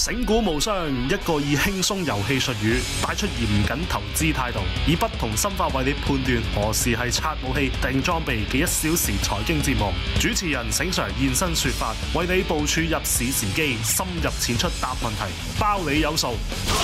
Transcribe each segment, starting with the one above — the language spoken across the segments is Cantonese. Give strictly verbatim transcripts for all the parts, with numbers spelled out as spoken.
醒股無雙，一個以輕鬆遊戲術語帶出嚴謹投資態度，以不同心法為你判斷何時係刷武器定裝備嘅一小時財經節目。主持人醒 Sir 現身說法，為你部署入市時機，深入淺出答問題，包你有數。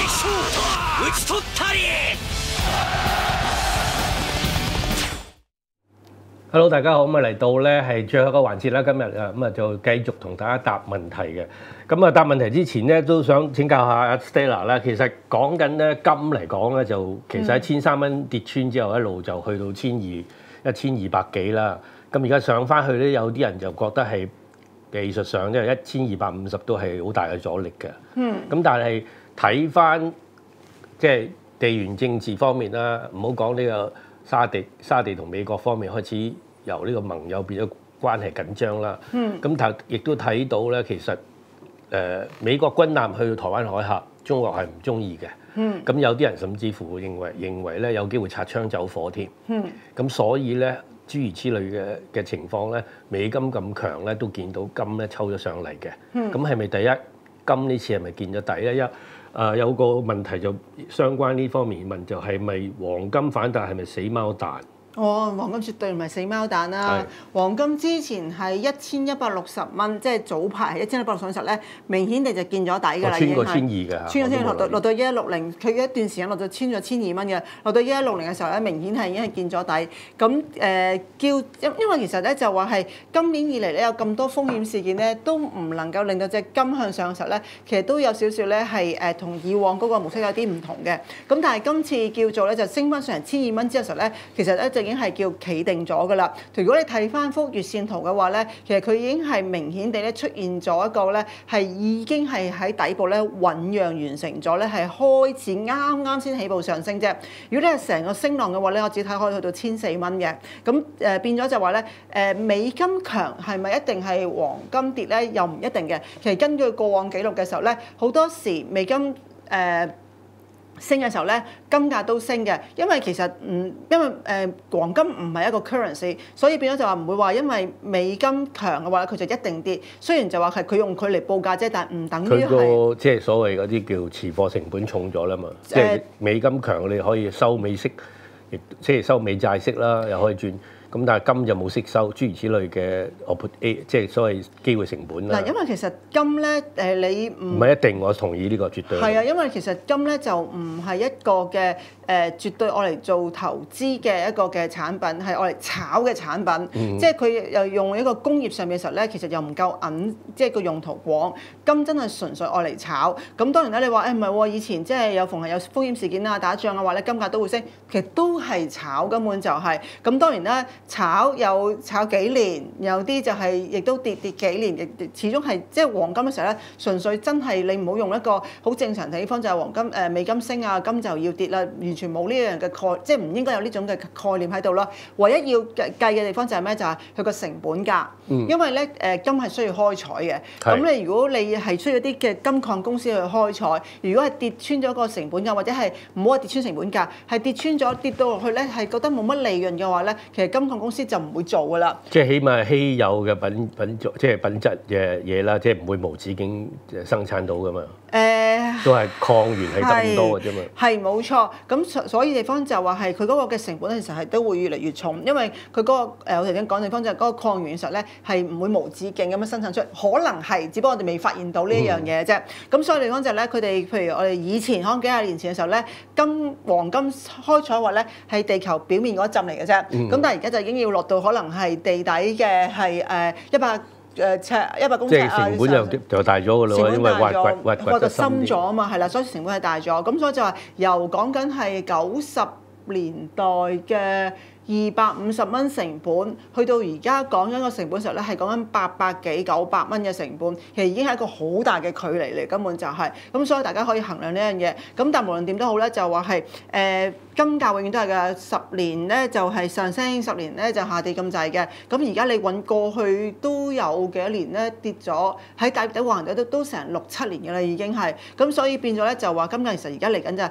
Hello， 大家好，咁啊嚟到咧係最後一個環節啦，今日啊咁啊就繼續同大家答問題嘅。咁啊答問題之前咧，都想請教下阿 Stella 啦。其實講緊咧金嚟講咧，就其實喺千三蚊跌穿之後，一路就去到千二一千二百幾啦。咁而家上翻去咧，有啲人就覺得係技術上即係一千二百五十都係好大嘅阻力嘅。嗯。咁但係睇翻即係地緣政治方面啦，唔好講呢個。沙地、沙地同美國方面開始由呢個盟友變咗關係緊張啦。嗯。咁但亦都睇到咧，其實誒、呃、美國軍艦去到台灣海峽，中國係唔中意嘅。嗯。咁有啲人甚至乎認為認為咧有機會擦槍走火添。嗯。咁所以咧諸如此類嘅嘅情況咧，美金咁強咧，都見到金咧抽咗上嚟嘅。嗯。咁係咪第一金呢次係咪見咗底咧？一誒、呃、有個問題就相關呢方面問，就係咪黃金反彈係咪死貓彈？ 哦，黃金絕對唔係死貓彈啦！是黃金之前係一千一百六十蚊，即係早排係一千一百六十蚊時候咧，明顯地就見咗底㗎啦，已經係穿過千二嘅，穿咗千二落到落到一一六零，佢一段時間落到穿咗千二蚊嘅，落到一一六零嘅時候咧，明顯係已經係見咗底。咁誒、呃、叫因因為其實咧就話係今年以嚟咧有咁多風險事件咧，都唔能夠令到隻金向上嘅時候咧，其實都有少少咧係誒同以往嗰個模式有啲唔同嘅。咁但係今次叫做咧就升翻上嚟千二蚊之後時候咧，其實咧就已經係叫企定咗㗎啦。如果你睇翻幅月線圖嘅話咧，其實佢已經係明顯地咧出現咗一個咧係已經係喺底部咧醖釀完成咗咧，係開始啱啱先起步上升啫。如果你係成個升浪嘅話咧，我只睇可以去到千四蚊嘅。咁誒、呃、變咗就話咧誒美金強係咪一定係黃金跌咧？又唔一定嘅。其實根據過往記錄嘅時候咧，好多時美金誒、呃升嘅時候咧，金價都升嘅，因為其實唔因為誒、呃、黃金唔係一個 currency， 所以變咗就話唔會話因為美金強嘅話佢就一定跌。雖然就話係佢用佢嚟報價啫，但係唔等於係佢個即係所謂嗰啲叫持貨成本重咗啦嘛。即係、呃、美金強，你可以收美息，亦即係收美債息啦，又可以轉。咁但係金就冇息收，諸如此類嘅 opportunity 即係所謂機會成本啦。 嗱，因為其實金咧誒，你唔唔係一定，我同意呢個絕對係啊，因為其實金咧就唔係一個嘅誒、呃，絕對愛嚟做投資嘅一個嘅產品，係愛嚟炒嘅產品。嗯、即係佢又用一個工業上面嘅時候咧，其實又唔夠銀，即係個用途廣。金真係純粹愛嚟炒。咁當然啦，你話誒唔係喎，以前即係有逢係有風險事件啊、打仗嘅話咧，金價都會升。其實都係炒，根本就係、是。咁當然啦。炒有炒幾年，有啲就係亦都跌跌幾年，亦始終係即係黃金嘅時候咧，純粹真係你唔好用一個好正常地方，就係黃金誒、呃、美金升啊，金就要跌啦，完全冇呢樣嘅概，即係唔應該有呢種嘅概念喺度啦。唯一要計嘅地方就係咩？就係佢個成本價，嗯、因為咧誒金係需要開採嘅，咁是你如果你係需要啲嘅金礦公司去開採，如果係跌穿咗個成本價，或者係唔好話跌穿成本價，係跌穿咗跌到落去咧，係覺得冇乜利潤嘅話咧，其實金礦公司就唔會做㗎啦，即係起碼稀有嘅品品質，即係品質嘅嘢啦，即係唔會無止境生產到㗎嘛。誒、呃，都係礦源係咁多嘅啫嘛。 係冇錯，咁所以地方就話係佢嗰個嘅成本其實係都會越嚟越重，因為佢嗰、嗰個誒、呃、我頭先講地方就係嗰個礦源嘅時候咧係唔會無止境咁樣生產出嚟，可能係，只不過我哋未發現到呢一樣嘢啫。咁、嗯、所以地方就係咧，佢哋譬如我哋以前可能幾廿年前嘅時候咧，金黃金開採話咧係地球表面嗰一浸嚟嘅啫，咁、嗯、但係而家就已經要落到可能係地底嘅係誒一百誒尺一百公尺啊， 即係成本就就大咗㗎啦，因為挖掘挖掘得深咗啊嘛，係啦，所以成本係大咗，咁所以就話由講緊係九十年代嘅二百五十蚊成本，去到而家講緊個成本時候咧，係講緊八百幾九百蚊嘅成本，其實已經係一個好大嘅距離嚟，根本就係、是、咁，所以大家可以衡量呢樣嘢。咁但係無論點都好咧，就話係誒金價永遠都係嘅，十年咧就係上升，十年咧就下跌咁滯嘅。咁而家你揾過去都有幾多年咧跌咗，喺底底橫底都都成六七年嘅啦，已經係咁，所以變咗咧就話金價其實而家嚟緊就係、是。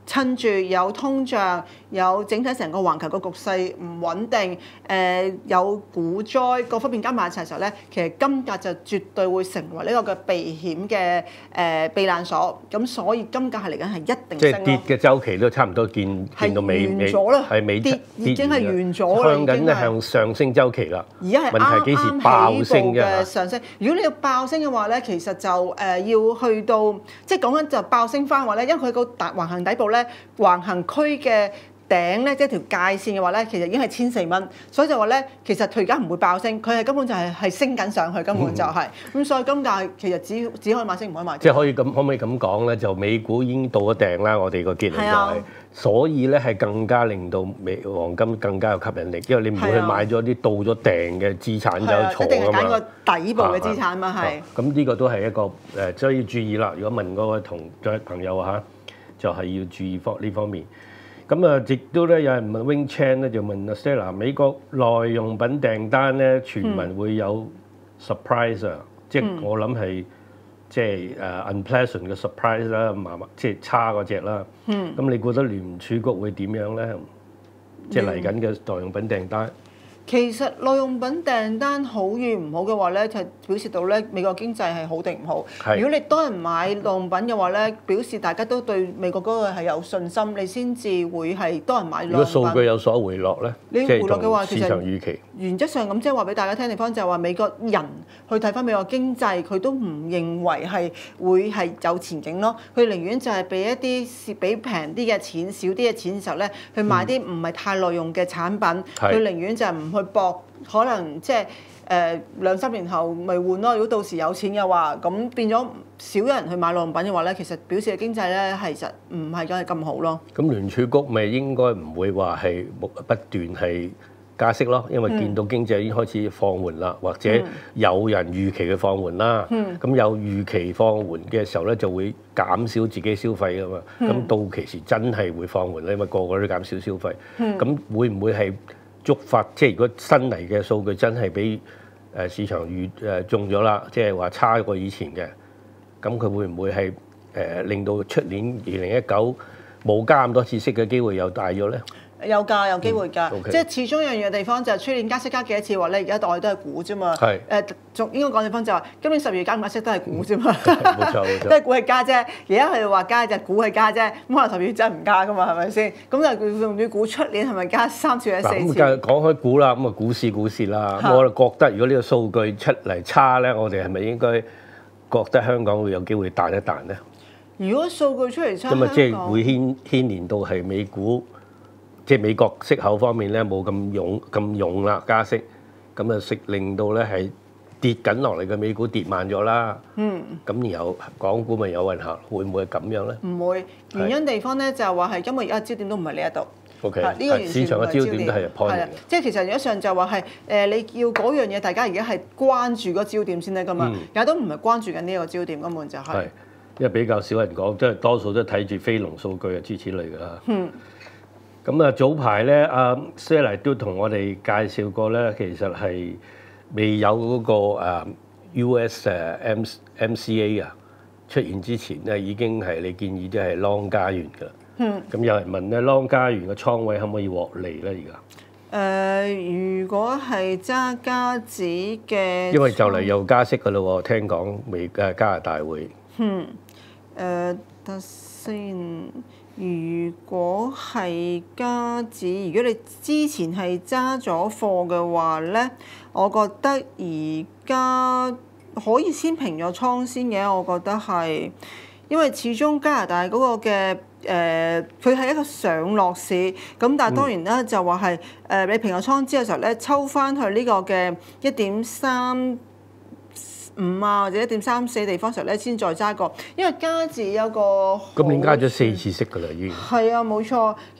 趁住有通脹，有整體成個環球個局勢唔穩定，誒、呃、有股災各方面加埋一齊嘅時候咧，其實金價就絕對會成為呢個嘅避險嘅誒、呃、避難所。咁所以金價係嚟緊係一定升咯。 即係跌嘅週期都差唔多見見到尾尾，係尾跌已經係完咗啦， 向緊向上升週期啦。 而家係啱啱起步嘅上升。如果你要爆升嘅話咧，其實就誒、呃、要去到即係講緊就爆升翻話咧，因為佢個大橫行底部咧。橫行區嘅頂咧，即係條界線嘅話咧，其實已經係千四蚊，所以就話咧，其實佢而家唔會爆升，佢係根本就係係升緊上去，根本就係、是、咁，嗯、所以金價其實只只可以買升，唔可以買跌。 即係可以咁，可唔可以咁講咧？就美股已經到咗頂啦，我哋個結論就係、是，啊、所以咧係更加令到美黃金更加有吸引力，因為你唔會去買咗啲到咗頂嘅資產就坐一定係揀個底部嘅資產嘛，係。 咁呢個都係一個誒，所以要注意啦。如果問嗰位同嘅朋友嚇。就係要注意方呢方面，咁啊，亦都咧有人問 Wing Chan 咧就問阿 Stella， 美國耐用品訂單咧傳聞會有 surprise 啊、嗯，即係我諗係即係誒 unpleasant 嘅 surprise 啦，麻麻即係差嗰隻啦。嗯，咁你覺得聯儲局會點樣咧？即係嚟緊嘅耐用品訂單。 其實耐用品訂單好與唔好嘅話咧，就表示到咧美國經濟係好定唔好。是如果你多人買耐用品嘅話咧，表示大家都對美國嗰個係有信心，你先至會係多人買耐用品。 如果數據有所回落咧， 你回落嘅話， 市場預期原則上咁即係話俾大家聽地方就係話美國人去睇翻美國經濟，佢都唔認為係會係有前景咯。佢寧願就係俾一啲蝕俾平啲嘅錢、少啲嘅錢嘅時候咧，去買啲唔係太耐用嘅產品。佢、嗯、寧願就係唔去搏，可能即係誒兩三年後咪換咯。如果到時有錢嘅話，咁變咗少人去買耐用品嘅話咧，其實表示嘅經濟咧其實唔係梗係咁好咯。 咁聯儲局咪應該唔會話係不斷係加息咯，因為見到經濟已經開始放緩啦，或者有人預期嘅放緩啦。咁、嗯、有預期放緩嘅時候咧，就會減少自己消費噶嘛。咁、嗯、到期時真係會放緩咧，因為個個都減少消費。咁、嗯、會唔會係觸發？即係如果新嚟嘅數據真係俾誒市場預誒中咗啦，即係話差過以前嘅，咁佢會唔會係誒、呃、令到出年二零一九冇加咁多次息嘅機會又大咗咧？ 有㗎，有機會㗎， 嗯 okay. 即係始終一樣嘢地方就係出年加息加幾多次話咧，而家我哋都係估啫嘛。係誒是，仲、呃、應該講地方就係、是、今年十二月加唔加息都係估啫嘛。冇錯冇錯，都係估係加啫。而家佢哋話加就估係加啫，咁可能十二月真係唔加㗎嘛，係咪先？咁就用要估出年係咪加三次或者四次？ 咁講開估啦，咁啊股市股市啦，是我就覺得如果呢個數據出嚟差咧，我哋係咪應該覺得香港會有機會彈一彈咧？ 如果數據出嚟差， 咁啊即係會牽牽連到係美股。即係美國息口方面咧冇咁勇咁勇啦加息，咁啊息令到咧係跌緊落嚟嘅美股跌慢咗啦。嗯。咁然後港股咪有運行，會唔會係咁樣咧？ 唔會，原因地方咧就係話係因為而家焦點都唔係呢一度。 O K。呢個完全市場嘅焦點都係 point 嚟嘅。 即係其實原則上就話係誒你要嗰樣嘢，大家而家係關注個焦點先得噶嘛。而家、嗯、都唔係關注緊呢一個焦點，根本就係、是。係，因為比較少人講，即係多數都睇住非農數據啊諸此類㗎啦。嗯。咁啊，早排咧，阿 Stella 都同我哋介紹過咧，其實係未有嗰個 U S 誒 M M C A 啊出現之前咧，已經係你建議即係 long 加元㗎啦。嗯。咁有人問咧，long 加元嘅倉位可唔可以獲利咧？而家？ 誒，如果係揸加指嘅， 因為就嚟又加息㗎啦喎，聽講美誒加拿大會。嗯。 誒，得先。如果係加指，如果你之前係揸咗貨嘅話咧，我覺得而家可以先平咗倉先嘅。我覺得係，因為始終加拿大嗰個嘅誒，佢係一個上落市，咁但係當然啦，就話係誒你平咗倉之後嘅時候咧，抽翻去呢個嘅一點三五啊，或者一點三四地方時候咧，先再揸過，因為加字有個今年加咗四次息㗎啦，已經係啊，冇錯。其實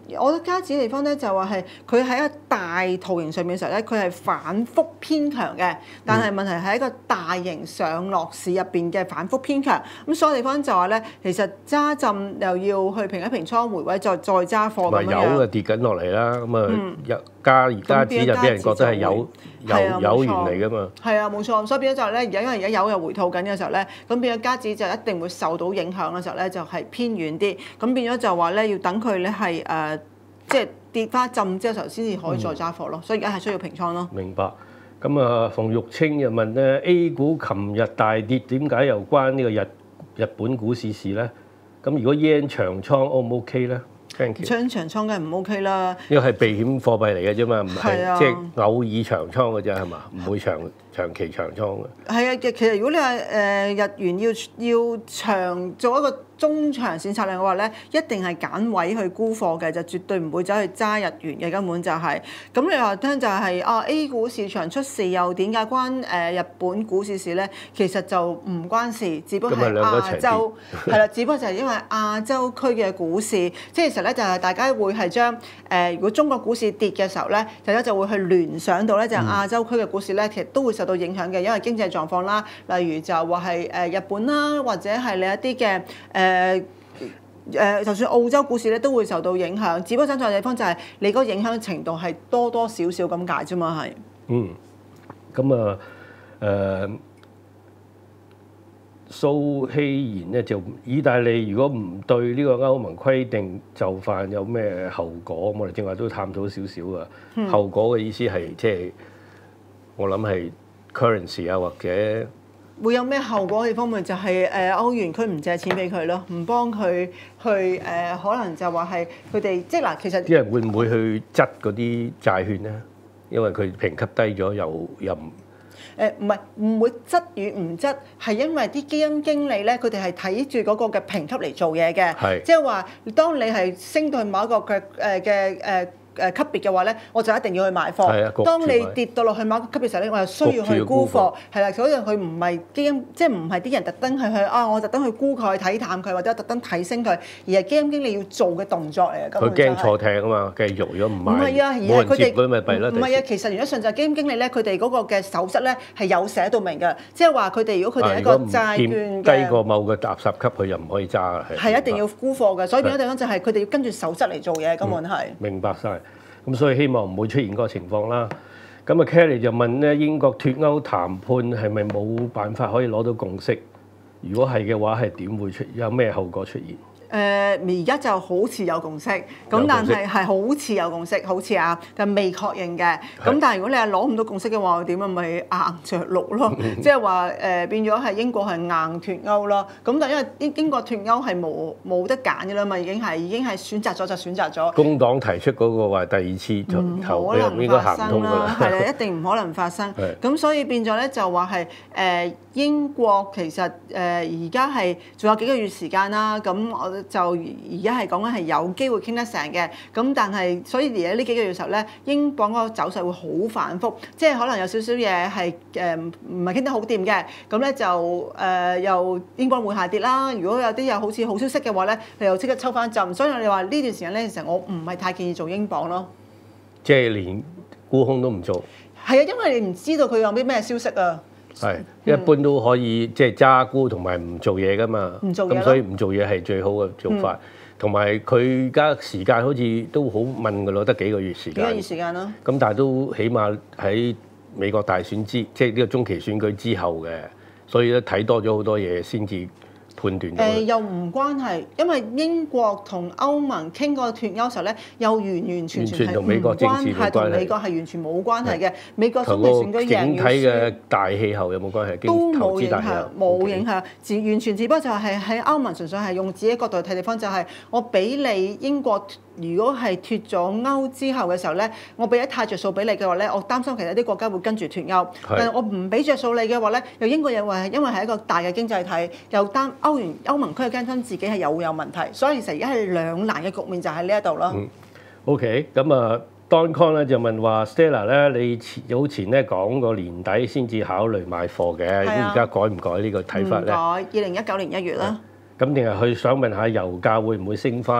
我覺得加指嘅地方咧就話係佢喺一個大圖形上面嘅時候咧，佢係反覆偏強嘅。但係問題係一個大型上落市入邊嘅反覆偏強。咁所以地方就話咧，其實揸浸又要去平一平倉回位，再再揸貨咁樣。 油就跌緊落嚟啦，咁啊加而加指就俾人覺得係有有有源嚟㗎嘛。係啊， 冇錯。所以變咗就係咧，而家因為而家油又回吐緊嘅時候咧，咁變咗加指就一定會受到影響嘅時候咧，就係偏遠啲。咁變咗就話咧，要等佢咧係誒，即係跌翻浸之後先至可以再揸貨咯。所以而家係需要平倉咯。 明白。咁啊，馮玉清又問咧 ，A 股琴日大跌，點解又關呢個日日本股市事咧？咁如果 yen 長倉 O 唔 OK 咧？ 長長倉梗係唔 OK 啦， 呢個係避險貨幣嚟嘅啫嘛，唔係即係偶爾長倉嘅啫係嘛，唔會長長期長倉嘅。係啊，其實如果你話誒、呃、日元要要長做一個中長線策略嘅話咧，一定係揀位去沽貨嘅，就絕對唔會走去揸日元嘅，根本就係、是。咁你話聽就係、是、啊 A 股市場出事又點解關誒、呃、日本股市事咧？其實就唔關事，只不過係亞洲係啦，只不過就係因為亞洲區嘅股市，即係其實咧就係大家會係將誒如果中國股市跌嘅時候咧，大家就會去聯想到咧就係亞洲區嘅股市咧，其實都會受到影響嘅，因為經濟狀況啦，例如就話係誒日本啦，或者係你一啲嘅誒。誒誒，就算澳洲股市咧都會受到影響，只不過爭在地方就係你嗰個影響程度係多多少少咁解啫嘛，係。嗯， 咁啊誒，蘇希賢咧就意大利如果唔對呢個歐盟規定就範有咩後果？我哋正話都探討少少啊。嗯、後果嘅意思係即係我諗係 currency 啊，或者。 會有咩後果嘅方面就係誒歐元區唔借錢俾佢咯，唔幫佢去誒、呃，可能就話係佢哋即係嗱，其實啲人會唔會去質嗰啲債券咧？因為佢評級低咗，又又唔誒唔係唔會質與唔質，係因為啲基金經理咧，佢哋係睇住嗰個嘅評級嚟做嘢嘅， 係即係話當你係升到去某一個嘅誒嘅誒。誒級別嘅話咧，我就一定要去買貨。 啊、 當你跌到落去某個級別時候咧，我又需要去沽貨。係啦，所以佢唔係基金，即係唔係啲人特登去去啊，我特登去沽佢、睇淡佢，或者特登提升佢，而係基金經理要做嘅動作嚟嘅。 佢驚錯艇啊嘛，繼續如果唔買， 唔係啊，而係佢哋佢咪弊咯。 唔係啊，其實原則上就係基金經理咧，佢哋嗰個嘅守則咧係有寫到明嘅，即係話佢哋如果佢哋係一個債券嘅低過某個垃圾級，佢就唔可以揸。 係一定要沽貨嘅，所以變咗地方就係佢哋要跟住守則嚟做嘢，根本係。 明白晒。咁所以希望唔會出現嗰個情況啦。咁啊，Kelly 就問咧，英國脫歐談判係咪冇辦法可以攞到共識？如果係嘅話，係點會出？有咩後果出現？ 誒而家就好似有共識，咁但係係好似有共識，好似啊，但未確認嘅。咁但係如果你係攞唔到共識嘅話，點啊？咪硬着陸咯，即係話誒變咗係英國係硬脫歐咯。咁但因為英英國脫歐係冇冇得揀嘅啦嘛，已經係已經係選擇咗就選擇咗。 工黨提出嗰個話第二次投票應該行唔通㗎啦， 係啦，一定唔可能發生。咁所以變咗咧就話係誒英國其實誒而家係仲有幾個月時間啦。咁我就而家係講緊係有機會傾得成嘅，咁但係所以而家呢幾個月嘅時候咧，英鎊嗰個走勢會好反覆，即係可能有少少嘢係誒唔係傾得好掂嘅，咁咧就誒、呃、又英鎊會下跌啦。如果有啲又好似好消息嘅話咧，你又即刻抽翻浸。所以我哋話呢段時間咧，其實我唔係太建議做英鎊咯。 即係連沽空都唔做。 係啊，因為你唔知道佢有啲咩消息啊。 係，一般都可以即係揸沽同埋唔做嘢噶嘛。唔做嘢咁所以唔做嘢係最好嘅做法。同埋佢而家時間好似都好問㗎咯，得幾個月時間。幾個月時間咯。咁但係都起碼喺美國大選之，即係呢個中期選舉之後嘅，所以咧睇多咗好多嘢先至判斷到。誒、呃、又唔關係，因為英國同歐盟傾個脫歐時候咧，又完完全全係唔關係，同美國係完全冇關係嘅。美國中期選舉贏整體嘅大氣候有冇關係？ 都冇影響，冇影響，自完全只不過就係喺歐盟純粹係用自己角度去睇地方，就係我俾你英國。如果係脫咗歐之後嘅時候咧，我俾一太着數俾你嘅話咧，我擔心其他啲國家會跟住脫歐。但係我唔俾着數你嘅話咧，又英國又話係因為係一個大嘅經濟體，又擔歐元歐盟區嘅驚心自己係有會有問題，所以其實而家係兩難嘅局面就喺呢一度咯。 嗯 OK，咁啊 Doncon 咧就問話 Stella 咧，你早前咧講過年底先至考慮買貨嘅，咁而家改唔改呢個睇法咧？ 唔改，二零一九年一月啦。 咁定係佢想問下油價會唔會升翻？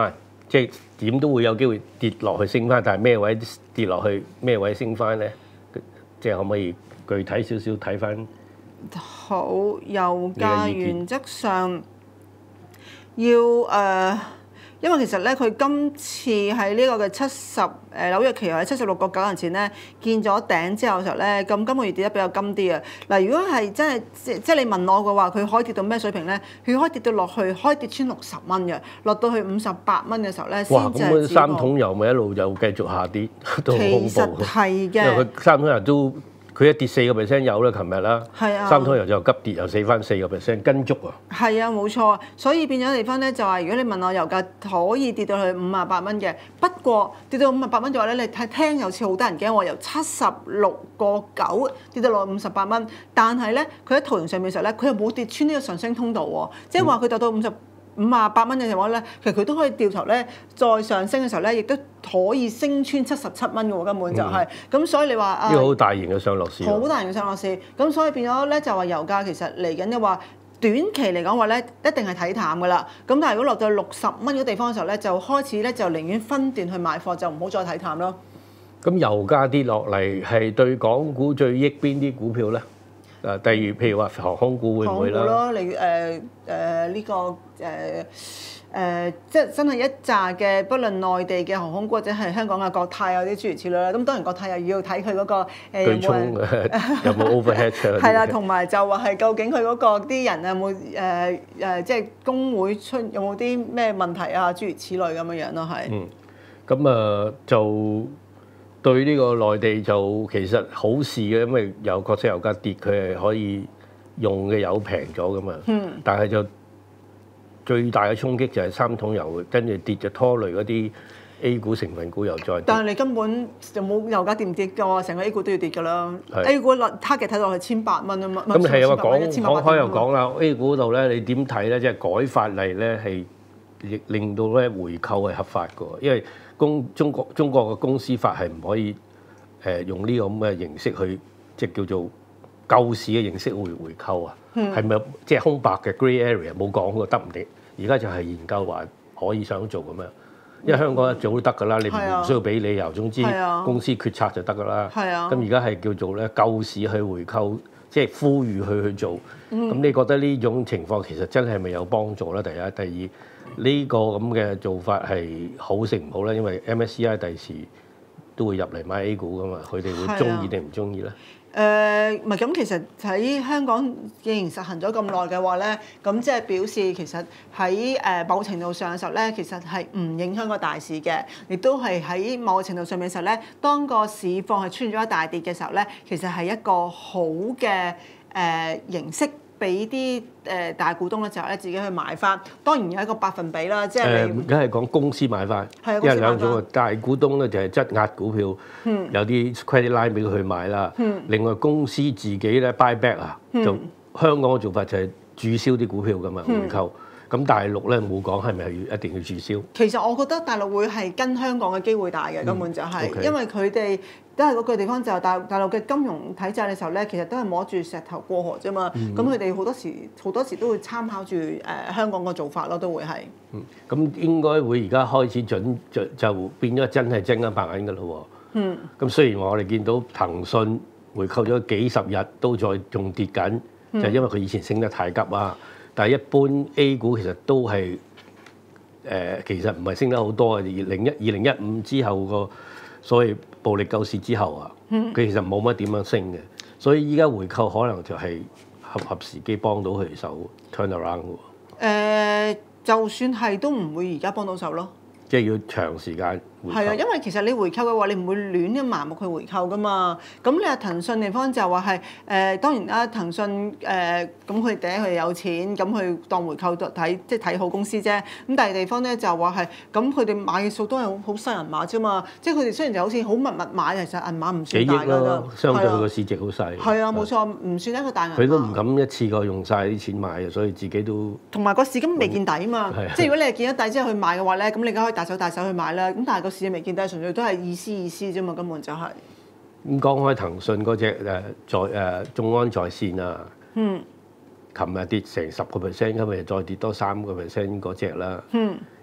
即係點都會有機會跌落去升翻，但係咩位跌落去，咩位升翻咧？即係可唔可以具體少少睇翻？ 好，油價原則上要誒。呃因為其實咧，佢今次喺呢個嘅七十誒紐約期油喺七十六個九銀錢咧見咗頂之後嘅時候咧，咁今個月跌得比較金啲啊！嗱，如果係真係即即係你問我嘅話，佢可以跌到咩水平咧？佢可以跌到落去，可以跌穿六十蚊嘅，落到去五十八蚊嘅時候咧，先至係止步。哇！咁三桶油咪一路又繼續下跌，都好恐怖。 其實係嘅， 因為佢三桶油都。佢一跌四個 percent 有啦，琴日啦， 啊、 三桶油就急跌，又死翻四個 percent，跟足啊！ 係啊，冇錯，所以變咗地方咧，就係如果你問我油價可以跌到去五十八蚊嘅，不過跌到五十八蚊嘅話咧，你睇聽又似好得人驚喎，由七十六個九跌到落五十八蚊，但係咧佢喺圖形上面嘅時候咧，佢又冇跌穿呢個上升通道喎，即係話佢達到五十五十八蚊嘅情況咧，其實佢都可以掉頭咧再上升嘅時候咧，亦都可以升穿七十七蚊嘅喎，根本就係、是、咁，嗯、所以你話啊， 呢個好大型嘅上落市， 好大型嘅上落市，咁所以變咗咧就話油價其實嚟緊嘅話，短期嚟講話咧一定係睇淡㗎啦。咁但係如果落到六十蚊嗰地方嘅時候咧，就開始咧就寧願分段去買貨，就唔好再睇淡咯。 咁油價跌落嚟係對港股最益邊啲股票咧？誒，例如譬如話航空股會唔會啦？ 航空股咯，例如誒誒呢個誒誒、呃呃，即係真係一紮嘅，不論內地嘅航空股或者係香港嘅國泰有啲諸如此類啦。咁當然國泰又要睇佢嗰個誒對沖有冇 overhead 係啦，同埋就話係究竟佢嗰個啲人有冇誒誒，即係工會出有冇啲咩問題啊？諸如此類咁樣樣咯，係。嗯， 咁啊就。對呢個內地就其實好事嘅，因為油國際油價跌，佢係可以用嘅油平咗噶嘛。嗯。但係就最大嘅衝擊就係三桶油，跟住跌就拖累嗰啲 A 股成分股又再跌。 但係你根本就冇油價跌唔跌嘅喎，成個 A 股都要跌㗎啦。A 股落 target 睇到係千八蚊啊嘛。 咁係啊，講講開又講啦 ，A 股度咧你點睇咧？即係改法例咧係令到咧回購係合法嘅，因為公中國中國嘅公司法係唔可以誒、呃、用呢個咁嘅形式去即係叫做救市嘅形式回回購啊？係咪、嗯、即係空白嘅 grey area 冇講過得唔得？而家就係研究話可以想做咁樣，因為香港一早都得㗎啦，你唔、嗯、需要俾理由，總之公司決策就得㗎啦。咁而家係叫做咧救市去回購，即係呼籲佢去做。咁、嗯、你覺得呢種情況其實真係咪有幫助咧？第一、第二。呢個咁嘅做法係好食唔好咧？因為 M S C I 第時都會入嚟買 A 股噶嘛，佢哋會中意定唔中意咧？ 誒，唔係咁，其實喺香港既然實行咗咁耐嘅話咧，咁即係表示其實喺誒某程度上嘅時候咧，其實係唔影響個大市嘅，亦都係喺某程度上面嘅時候咧，當個市況係出現咗一大跌嘅時候咧，其實係一個好嘅誒形式。俾啲誒大股東嘅時候咧，自己去買翻，當然有一個百分比啦，即係你。誒，梗係講公司買翻，因為兩種啊，大股東咧就係質押股票，嗯、有啲 credit line 俾佢去買啦。嗯、另外公司自己咧 buy back 啊，就香港嘅做法就係註銷啲股票㗎嘛，回購。嗯咁大陸咧冇講係咪要一定要註銷？其實我覺得大陸會係跟香港嘅機會大嘅，根本就係、是，嗯 okay. 因為佢哋都係嗰個地方就係大大陸嘅金融體制嘅時候咧，其實都係摸住石頭過河啫嘛。咁佢哋好多時好多時都會參考住誒、呃、香港個做法咯，都會係。嗯，咁應該會而家開始準就就變咗真係真金白銀㗎啦喎。嗯。咁雖然話我哋見到騰訊回購咗幾十日都在仲跌緊，嗯、就係因為佢以前升得太急啊。但係一般 A 股其實都係誒、呃，其實唔係升得好多嘅。二零一二零一五之後個所謂暴力救市之後啊，佢、嗯、其實冇乜點樣升嘅。所以依家回購可能就係合合時機幫到佢手 turn around 喎。誒、呃，就算係都唔會而家幫到手咯。即係要長時間回購。係啊，因為其實你回購嘅話，你唔會亂咁盲目去回購噶嘛。咁你話騰訊地方就話係誒，當然啦，騰訊誒咁佢第一佢哋有錢，咁佢當回購睇即係睇好公司啫。咁第二地方咧就話係，咁佢哋買嘅數都係好好細銀碼啫嘛。即係佢哋雖然就好似好密密買，其實銀碼唔算大㗎。幾億咯，相對佢個市值好細。係啊，冇錯，唔算一個大銀碼。佢都唔敢一次過用晒啲錢買嘅，所以自己都。同埋個市根本未見底啊嘛。嗯、即係如果你係見咗底之後去買嘅話咧，咁你而家可以大手大手去買啦。咁但係個市未見底，純粹都係意思意思啫嘛，根本就係、是。咁講開騰訊嗰隻誒在誒眾安在線啊，嗯，琴日跌成十個 percent，今日再跌多三個 percent 嗰隻啦，嗯，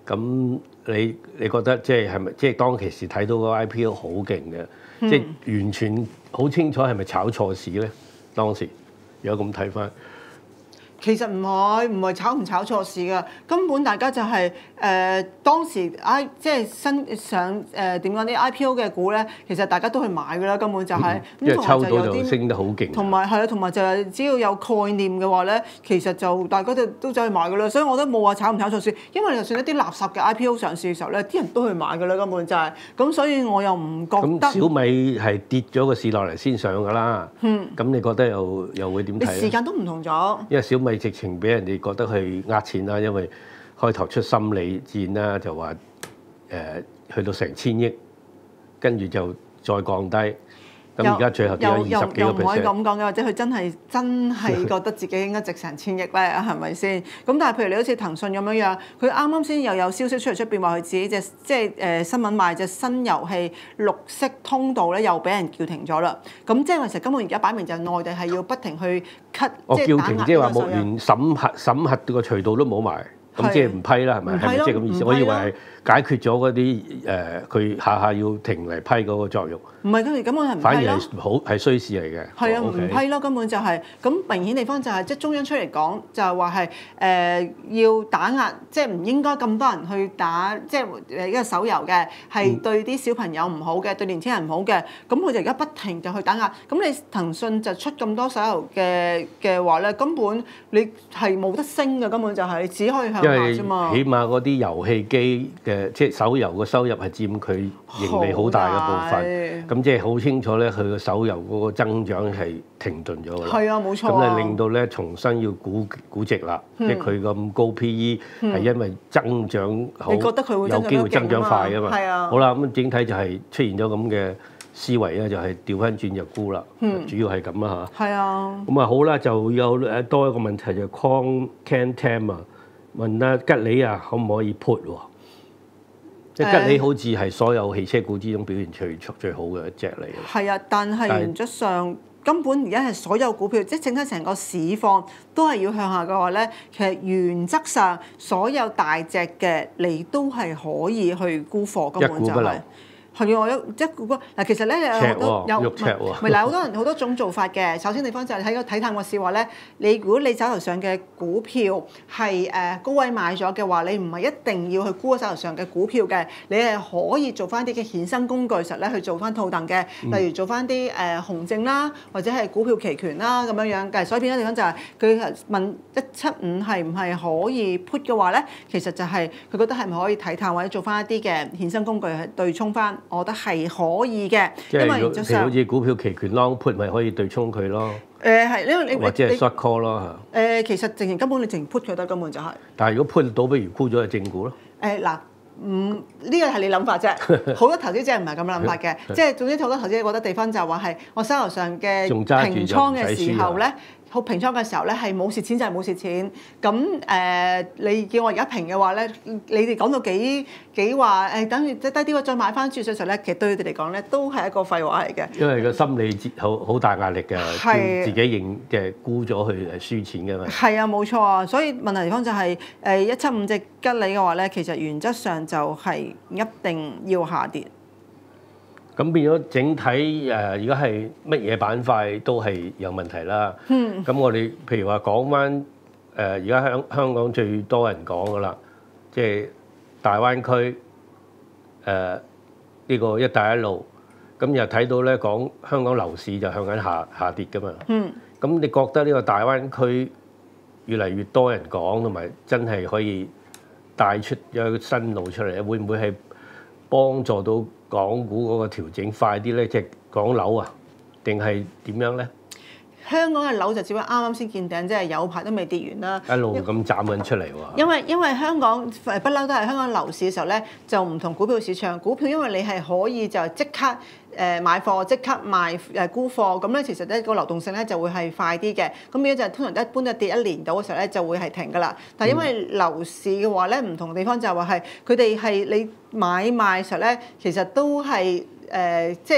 咁你你覺得即係係咪即係當其時睇到個 I P O 好勁嘅，嗯、即係完全好清楚係咪炒錯市咧？當時如果咁睇翻。 其實唔係，唔係炒唔炒錯市㗎，根本大家就係、是、誒、呃、當時 I 即係新上誒點講啲 I P O 嘅股咧，其實大家都去買㗎啦，根本就係、是。 因為抽到就升得好勁。 同埋係啊，同埋就係只要有概念嘅話咧，其實就大家就都走去買㗎啦，所以我覺得冇話炒唔炒錯市，因為就算一啲垃圾嘅 I P O 上市嘅時候咧，啲人都去買㗎啦，根本就係、是。咁所以我又唔覺得。 咁小米係跌咗個市落嚟先上㗎啦。嗯。咁你覺得又又會點睇咧？ 時間都唔同咗。 因為小米直情俾人哋覺得係呃錢啦，因為開頭出心理戰啦，就話誒、呃、去到成千億，跟住就再降低。咁而家最後跌咗二十幾個 percent。又唔可以咁講嘅，或者佢真係真係覺得自己應該值成千億咧，係咪先？咁但係譬如你好似騰訊咁樣樣，佢啱啱先又有消息出嚟出邊話佢自己隻即係誒新聞賣隻新遊戲綠色通道咧，又俾人叫停咗啦。咁即係其實根本而家擺明就係內地係要不停去 cut， 即係叫停，即係話冇連審核審核個渠道都冇埋。咁即係唔批啦，係咪？係咪即係咁意思？我以為係解決咗嗰啲誒，佢、呃、下下要停嚟批嗰個作用。唔係，佢哋根本係唔批咯。反而係好係衰事嚟嘅。 係啊，唔批咯，根本就係、是、咁明顯地方就係、是、即係中央出嚟講就係話係誒要打壓，即係唔應該咁多人去打，即係誒一個手遊嘅係對啲小朋友唔好嘅，對年輕人唔好嘅。咁佢就而家不停就去打壓。咁你騰訊就出咁多手遊嘅嘅話咧，根本你係冇得升嘅，根本就係、是、你只可以向。 因為起碼嗰啲遊戲機嘅即係手遊嘅收入係佔佢盈利好大嘅部分，咁即係好清楚咧，佢個手遊嗰個增長係停頓咗㗎啦。 係啊，冇錯。 咁咧令到咧重新要估估值啦，嗯、即係佢咁高 P E 係因為增長好， 你覺得佢會有機會增長快㗎嘛？ 係啊。 好啦，咁整體就係出現咗咁嘅思維咧，就係調翻轉就沽啦。嗯、主要係咁啦嚇。係啊。咁啊好啦，就有誒多一個問題就係 Con Can Tem 啊。問啊吉利啊，可唔可以 put 喎？即係吉利好似係所有汽車股之中表現最最好嘅一隻嚟嘅。 係啊，但係原則上根本而家係所有股票，即係整體成個市況都係要向下嘅話咧，其實原則上所有大隻嘅你都係可以去沽貨，根本就係。係啊，我有即係嗱，其實咧有好多有唔係嗱，好多人好多種做法嘅。首先地方就係睇個睇淡個市話咧，你如果你手頭上嘅股票係誒高位買咗嘅話，你唔係一定要去沽手頭上嘅股票嘅，你係可以做翻啲嘅衍生工具實咧去做翻套戥嘅，例如做翻啲誒熊證啦，或者係股票期權啦咁樣樣嘅。所以變咗地方就係佢問一七五係唔係可以 put 嘅話咧，其實就係佢覺得係咪可以睇淡或者做翻一啲嘅衍生工具去對沖翻。我覺得係可以嘅， 因為如果譬如好似股票期權 long put 咪可以對沖佢咯。 誒係，因為你或者係 short call 咯嚇。誒其實直情根本你直情 put 佢得，根本就係。 但係如果 put 到，不如沽咗就正股咯。 誒嗱，唔呢個係你諗法啫。好多投資者唔係咁諗法嘅，即係總之好多投資者覺得地方就係話係我手頭上嘅平倉嘅時候咧。好平倉嘅時候咧，係冇蝕錢就係冇蝕錢。咁誒、呃，你叫我而家平嘅話咧，你哋講到幾幾話誒，等住即低啲再買翻注嘅時候咧，其實對佢哋嚟講咧，都係一個廢話嚟嘅。因為個心理好好大壓力嘅，是自己認嘅沽咗去誒輸錢嘅嘛。係啊，冇錯啊。所以問題地方就係誒一七五隻吉利嘅話咧，其實原則上就係一定要下跌。 咁變咗整體誒，而家係乜嘢板塊都係有問題啦。嗯。咁我哋譬如話講翻誒，而家香香港最多人講噶啦，即係大灣區誒呢、呃呢個一帶一路。咁又睇到咧講香港樓市就向緊下下跌噶嘛。嗯。咁你覺得呢個大灣區越嚟越多人講，同埋真係可以帶出一個新路出嚟咧，會唔會係幫助到港股嗰個調整快啲咧？即係講樓啊，定係點樣咧？ 香港嘅樓就只不過啱啱先見頂，即係有排都未跌完啦。 一路咁斬緊出嚟喎。 因為因為香港誒不嬲都係香港樓市嘅時候咧，就唔同股票市場。股票因為你係可以就即刻誒買貨，即刻賣誒沽貨，咁咧其實咧個流動性咧就會係快啲嘅。咁變咗就通常一般都跌一年到嘅時候咧就會係停㗎啦。但係因為樓市嘅話咧，唔同地方就係話係佢哋係你買賣嘅時候咧，其實都係誒、呃、即係。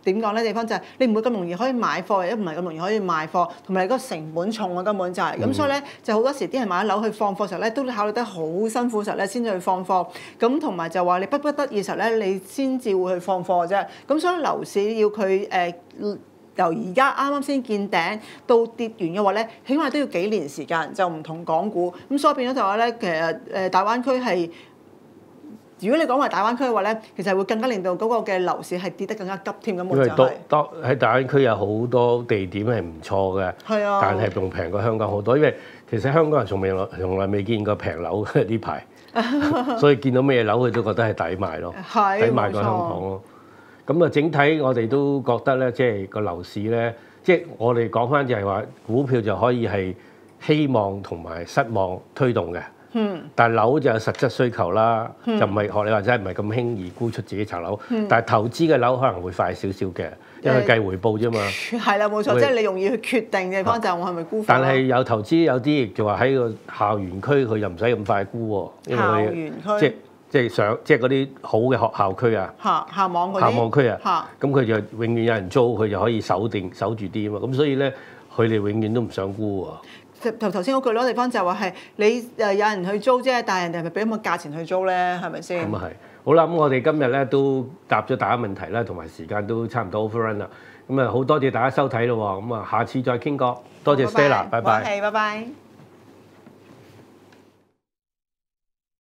點講咧？地方就係你唔會咁容易可以買貨，或者唔係咁容易可以賣貨，同埋你個成本重啊，根本就係、是、咁，所以咧就好多時啲人買咗樓去放貨時候咧，都考慮得好辛苦時候咧，先至去放貨。咁同埋就話你迫不得已時候咧，你先至會去放貨嘅啫。咁所以樓市要佢誒、呃、由而家啱啱先見頂到跌完嘅話咧，起碼都要幾年時間，就唔同港股。咁所以變咗就話咧，其實誒大灣區係。如果你講話大灣區嘅話咧，其實會更加令到嗰個嘅樓市係跌得更加急添咁。因為多多喺大灣區有好多地點係唔錯嘅， 係啊， 但係仲平過香港好多。因為其實香港人從未從來未見過平樓呢排，所以見到咩樓佢都覺得係抵買咯，抵買過香港咯。咁啊，整體我哋都覺得咧，即係個樓市咧，即係我哋講翻就係話股票就可以係希望同埋失望推動嘅。嗯，但係樓就有實質需求啦，嗯、就唔係學你話齋唔係咁輕易沽出自己層樓。嗯、但係投資嘅樓可能會快少少嘅，因為計回報啫嘛。係啦，冇錯，即係你容易去決定嘅地方就係我係咪沽。但係有投資有啲亦就話喺個校園區佢又唔使咁快沽喎，因為校園區即係即係上即係嗰啲好嘅學校區啊， 校校網嗰啲校網區啊，咁佢就永遠有人租，佢就可以守定守住啲啊嘛。咁所以咧，佢哋永遠都唔想沽喎。 頭頭先嗰句咯，地方就係話係你誒有人去租啫，但係人哋係咪俾咁嘅價錢去租咧？係咪先？ 咁啊係。好啦，咁我哋今日咧都答咗大家問題啦，同埋時間都差唔多 overrun 啦。咁啊好多謝大家收睇咯喎，咁啊下次再傾過。多謝 Stella，拜拜。 係，拜拜。